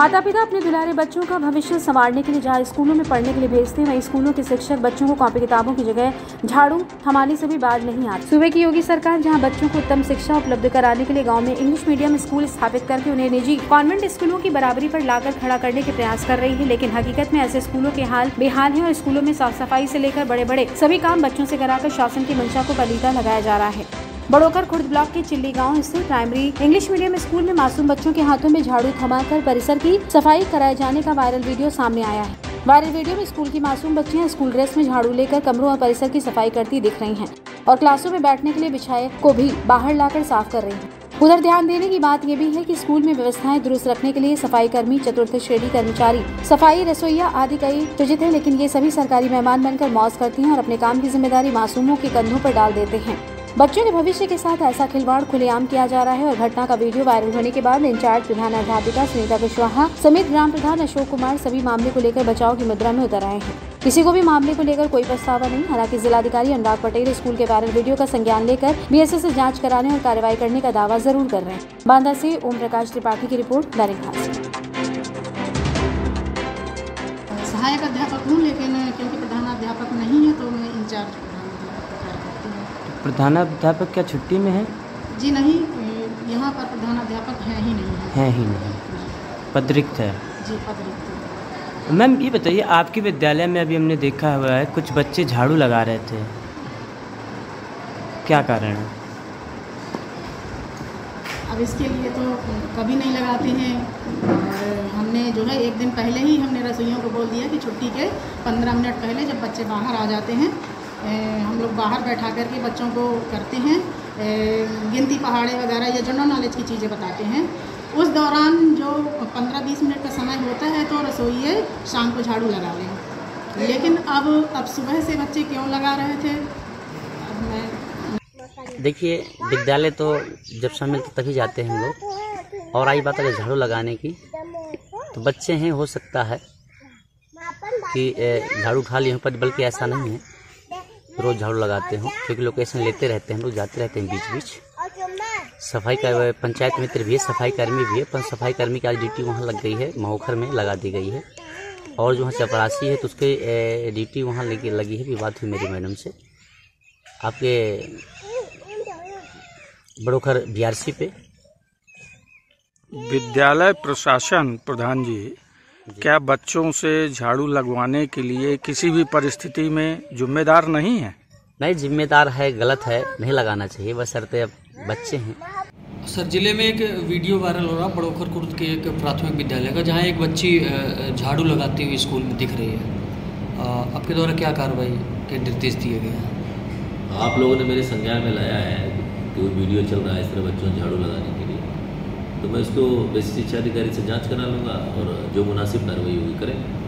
माता पिता अपने दुलारे बच्चों का भविष्य संवारने के लिए जहां स्कूलों में पढ़ने के लिए भेजते हैं, वहीं स्कूलों के शिक्षक बच्चों को कॉपी किताबों की जगह झाड़ू थमाने से भी बाज नहीं आती। सूबे की योगी सरकार जहां बच्चों को उत्तम शिक्षा उपलब्ध कराने के लिए गांव में इंग्लिश मीडियम स्कूल स्थापित करके उन्हें निजी कॉन्वेंट स्कूलों की बराबरी पर लाकर खड़ा करने के प्रयास कर रही है, लेकिन हकीकत में ऐसे स्कूलों के हाल बेहाल है और स्कूलों में साफ सफाई से लेकर बड़े बड़े सभी काम बच्चों से कराकर शासन की मंशा को पलीता लगाया जा रहा है। बड़ोकर खुर्द ब्लॉक के चिल्ली गांव स्थित प्राइमरी इंग्लिश मीडियम स्कूल में मासूम बच्चों के हाथों में झाड़ू थमाकर परिसर की सफाई कराए जाने का वायरल वीडियो सामने आया है। वायरल वीडियो में स्कूल की मासूम बच्चियां स्कूल ड्रेस में झाड़ू लेकर कमरों और परिसर की सफाई करती दिख रही हैं और क्लासों में बैठने के लिए बिछाए को भी बाहर लाकर साफ कर रही हैं। उधर ध्यान देने की बात यह भी है कि स्कूल में व्यवस्थाएं दुरुस्त रखने के लिए सफाई कर्मी, चतुर्थ श्रेणी कर्मचारी, सफाई रसोईया आदि कई नियोजित हैं, लेकिन ये सभी सरकारी मेहमान बनकर मौज करती हैं और अपने काम की जिम्मेदारी मासूमों के कंधों पर डाल देते हैं। बच्चों के भविष्य के साथ ऐसा खिलवाड़ खुलेआम किया जा रहा है और घटना का वीडियो वायरल होने के बाद इंचार्ज प्रधान अध्यापिका सुनीता कुशवाहा समेत ग्राम प्रधान अशोक कुमार सभी मामले को लेकर बचाव की मुद्रा में उतर आए हैं। किसी को भी मामले को लेकर कोई पछतावा नहीं। हालांकि जिलाधिकारी अनुराग पटेल स्कूल के वायरल वीडियो का संज्ञान लेकर बीएसएस से जांच कराने और कार्रवाई करने का दावा जरूर कर रहे हैं। बांदा से ओम प्रकाश त्रिपाठी की रिपोर्ट, दैनिक भास्कर। सहायक अध्यापक हूँ, लेकिन क्योंकि प्रधानाध्यापक नहीं है तो मैं इंचार्ज प्रधानाध्यापक क्या छुट्टी में है? जी नहीं, यहाँ पर प्रधानाध्यापक है ही नहीं है ही नहीं, पद रिक्त है। जी पद रिक्त है। मैम ये बताइए, आपके विद्यालय में अभी हमने देखा हुआ है कुछ बच्चे झाड़ू लगा रहे थे, क्या कारण है? अब इसके लिए तो कभी नहीं लगाते हैं और हमने जो है एक दिन पहले ही हमने रसोइयों को बोल दिया कि छुट्टी के 15 मिनट पहले जब बच्चे बाहर आ जाते हैं हम लोग बाहर बैठा करके बच्चों को करते हैं गिनती पहाड़े वगैरह या जनरल नॉलेज की चीज़ें बताते हैं। उस दौरान जो 15-20 मिनट का समय होता है तो रसोइये शाम को झाड़ू लगा लें, लेकिन अब सुबह से बच्चे क्यों लगा रहे थे? अब मैं देखिए, विद्यालय तो जब समय मिलता तभी जाते हैं हम लोग, और आई बात अगर झाड़ू लगाने की तो बच्चे हैं, हो सकता है कि झाड़ू खा लिए पर, बल्कि ऐसा नहीं है रोज़ झाड़ू लगाते हो, क्योंकि लोकेशन लेते रहते हैं, लोग जाते रहते हैं बीच बीच। सफाई का पंचायत मित्र भी है, सफाई कर्मी भी है, पर सफाई कर्मी की आज ड्यूटी वहाँ लग गई है, महोखर में लगा दी गई है, और जो वहाँ चपरासी है तो उसके ड्यूटी वहाँ लगी है। विवाद हुई मेरी मैडम से आपके बड़ोखर बीआरसी पे। विद्यालय प्रशासन प्रधान जी, क्या बच्चों से झाड़ू लगवाने के लिए किसी भी परिस्थिति में जिम्मेदार नहीं है? नहीं, जिम्मेदार है, गलत है, नहीं लगाना चाहिए, बशर्ते अब बच्चे हैं। सर, जिले में एक वीडियो वायरल हो रहा बड़ोखर खुर्द के एक प्राथमिक विद्यालय का, जहां एक बच्ची झाड़ू लगाती हुई स्कूल में दिख रही है। आपके द्वारा क्या कार्रवाई के निर्देश दिए गए हैं? आप लोगों ने मेरे संज्ञान में लाया है कि वीडियो चल रहा है इस तरह बच्चों झाड़ू लगाने के लिए, तो मैं इसको बेसिक शिक्षा अधिकारी से जांच करा लूँगा और जो मुनासिब कार्रवाई होगी करें।